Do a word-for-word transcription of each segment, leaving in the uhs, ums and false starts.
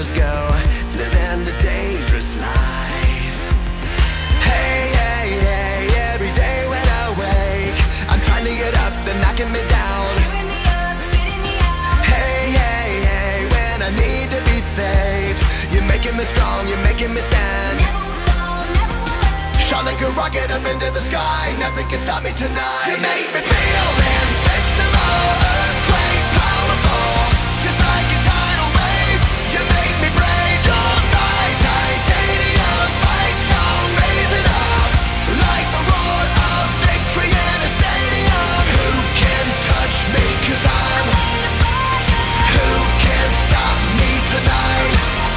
just go, living the dangerous life. Hey, hey, hey, every day when I wake, I'm trying to get up, they're knocking me down. Hey, hey, hey, when I need to be saved, you're making me strong, you're making me stand. Shot like a rocket up into the sky, nothing can stop me tonight. You make me feel invincible, earthquake powerful, just like a tidal wave. You make me brave, you're my titanium fight song, raising up like the roar of victory in a stadium. Who can touch me, cause I'm who can stop me tonight?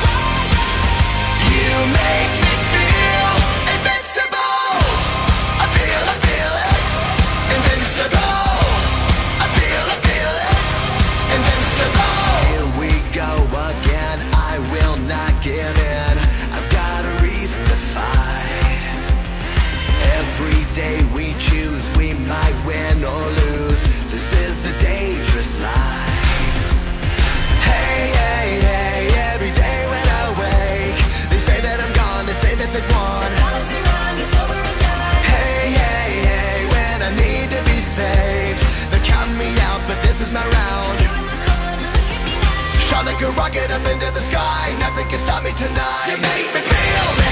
You make me feel invincible. I feel, I feel it, invincible. I feel, I feel it, invincible. Here we go again, I will not give in. I've got a reason to fight. Every day we choose, we might win or lose. This is the dangerous life. Hey, hey, hey, every day when I wake, they say that I'm gone, they say that they've won. Hey, hey, hey, when I need to be saved, they're counting me out, but this is my round. Shot like a rocket up into the sky, nothing can stop me tonight. You make me feel